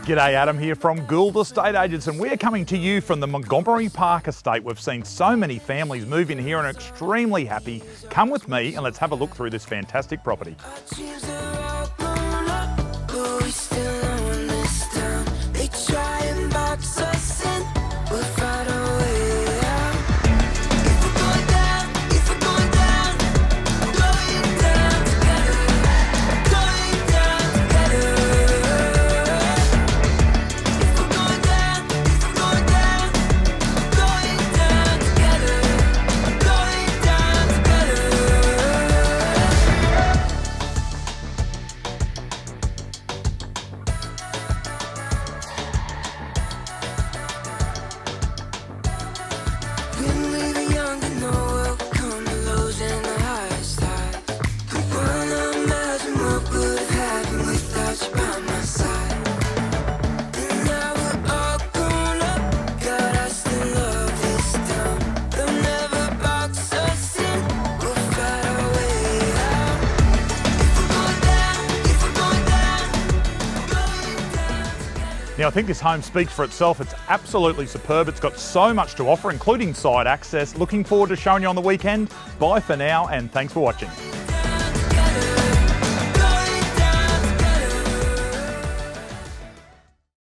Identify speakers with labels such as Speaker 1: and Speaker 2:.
Speaker 1: G'day, Adam here from Gould Estate Agents, and we're coming to you from the Montgomery Park Estate. We've seen so many families move in here and are extremely happy. Come with me and let's have a look through this fantastic property. Now, I think this home speaks for itself. It's absolutely superb. It's got so much to offer, including side access. Looking forward to showing you on the weekend. Bye for now, and thanks for watching.